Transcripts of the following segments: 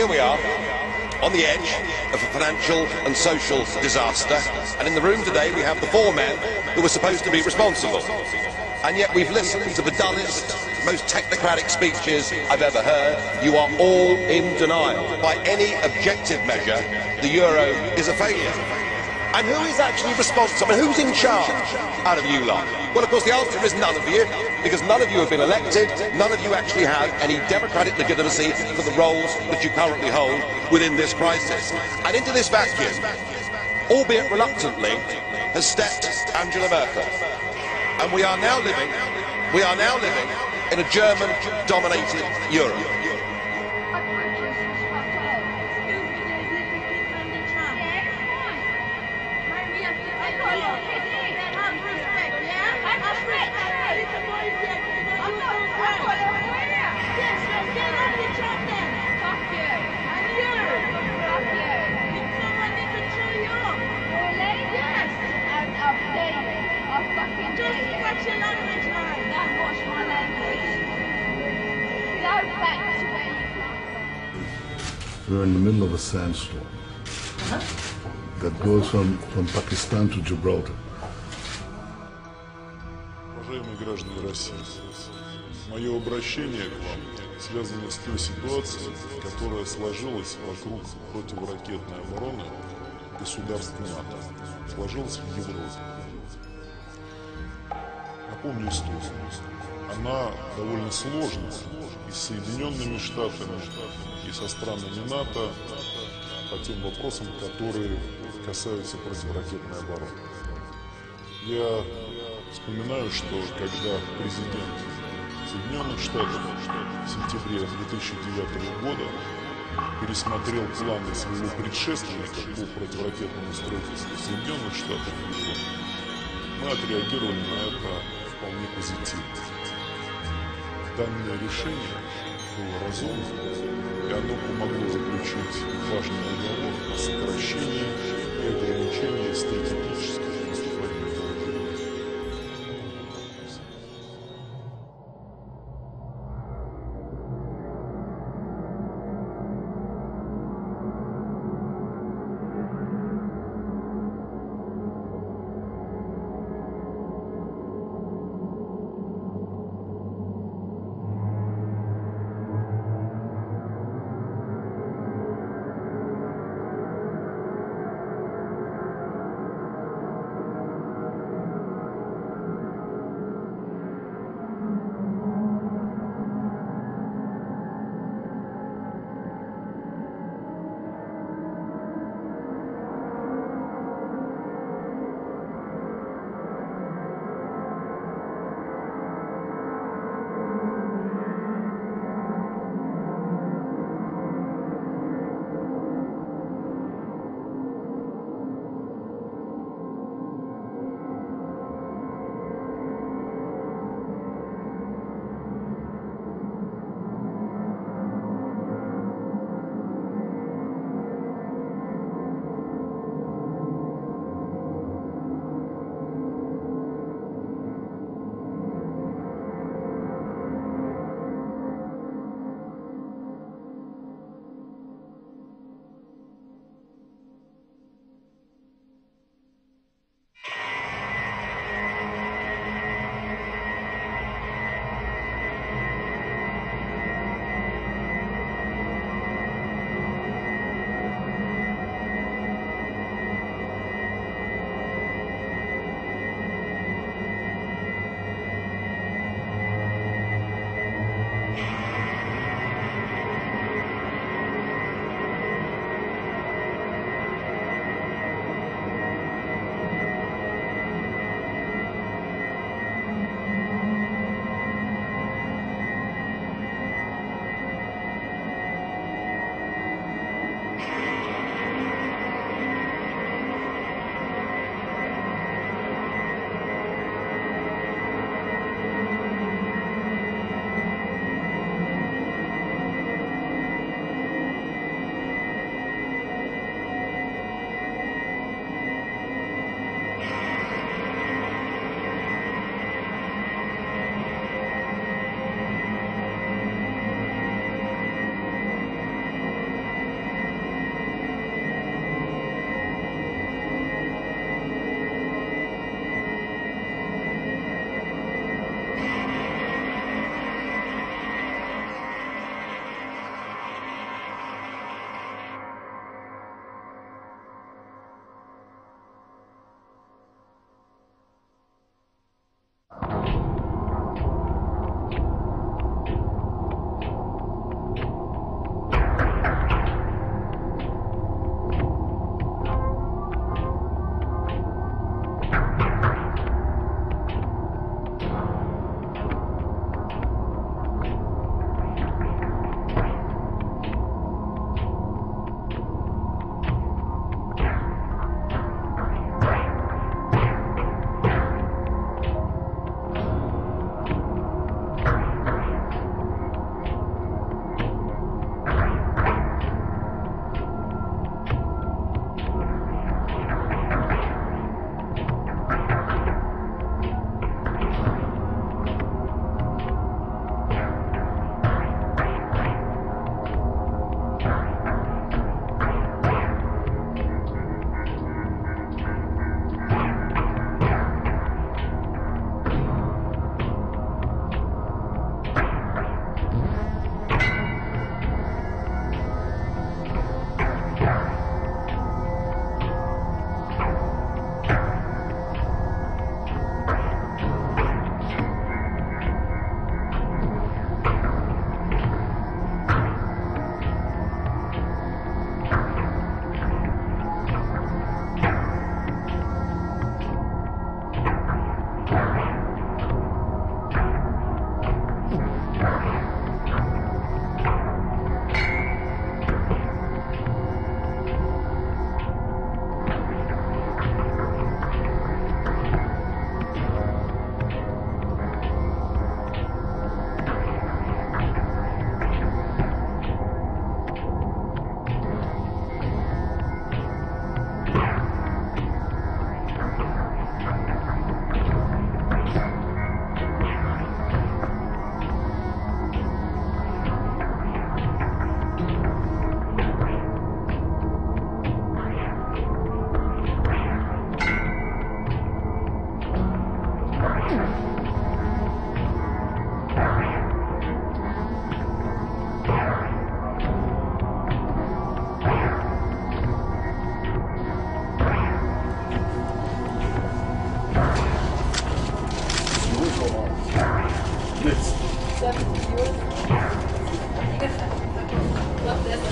here we are, on the edge of a financial and social disaster, and in the room today we have the four men who were supposed to be responsible. And yet we've listened to the dullest, most technocratic speeches I've ever heard. You are all in denial. By any objective measure, the euro is a failure. And who is actually responsible? I mean, who's in charge out of you lot? Well, of course, the answer is none of you, because none of you have been elected, none of you actually have any democratic legitimacy for the roles that you currently hold within this crisis. And into this vacuum, albeit reluctantly, has stepped Angela Merkel. And we are now living in a German-dominated Europe. We're in the middle of a sandstorm that goes from Pakistan to Gibraltar. Уважаемые граждане России, мое обращение к вам связано с той ситуацией, которая сложилась вокруг противоракетной обороны государств НАТО, сложилась в Европе. Напомню историю. Она довольно сложная и с Соединенными Штатами, и со странами НАТО по тем вопросам, которые касаются противоракетной обороны. Я вспоминаю, что когда президент Соединенных Штатов в сентябре 2009 года пересмотрел планы своего предшественника по противоракетному строительству Соединенных Штатов, мы отреагировали на это вполне позитивно. Данное решение было разумным, и оно помогло заключить важный договор о сокращении и ограничении стратегических наступательных вооружений.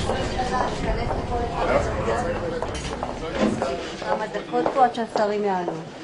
כמה דקות פה עד שהשרים יעלו.